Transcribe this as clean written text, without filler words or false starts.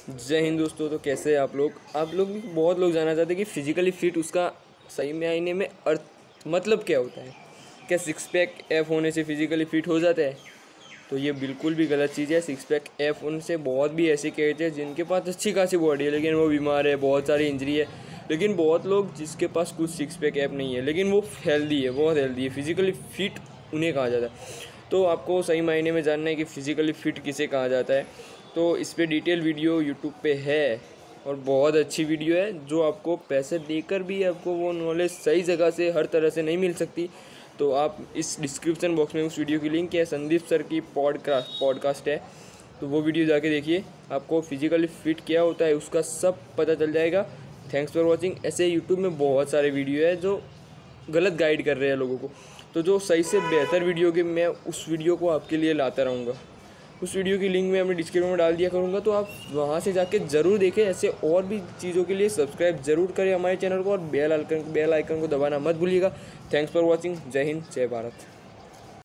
जय हिंद दोस्तों। तो कैसे हैं आप लोग भी बहुत लोग जानना चाहते हैं कि फिजिकली फिट उसका सही मायने में अर्थ मतलब क्या होता है। क्या सिक्स पैक एफ होने से फिजिकली फिट हो जाता है? तो ये बिल्कुल भी गलत चीज़ है। सिक्स पैक एफ होने से बहुत भी ऐसे कहते हैं जिनके पास अच्छी खासी बॉडी है लेकिन वो बीमार है, बहुत सारी इंजरी है। लेकिन बहुत लोग जिसके पास कुछ सिक्स पैक एफ नहीं है लेकिन वो हेल्दी है, बहुत हेल्दी है, फिजिकली फिट उन्हें कहा जाता है। तो आपको सही मायने में जानना है कि फिजिकली फिट किसे कहा जाता है। तो इस पर डिटेल वीडियो यूट्यूब पे है और बहुत अच्छी वीडियो है जो आपको पैसे देकर भी आपको वो नॉलेज सही जगह से हर तरह से नहीं मिल सकती। तो आप इस डिस्क्रिप्शन बॉक्स में उस वीडियो की लिंक है, संदीप सर की पॉडकास्ट है, तो वो वीडियो जाके देखिए। आपको फिजिकली फिट क्या होता है उसका सब पता चल जाएगा। Thanks for watching. ऐसे यूट्यूब में बहुत सारे वीडियो है जो गलत गाइड कर रहे हैं लोगों को, तो जो सही से बेहतर वीडियो के मैं उस वीडियो को आपके लिए लाता रहूँगा। उस वीडियो की लिंक मैं अपने डिस्क्रिप्शन में डाल दिया करूँगा, तो आप वहाँ से जाके ज़रूर देखें। ऐसे और भी चीज़ों के लिए सब्सक्राइब ज़रूर करें हमारे चैनल को और बेल आइकन को दबाना मत भूलिएगा। Thanks for watching. जय हिंद, जय भारत।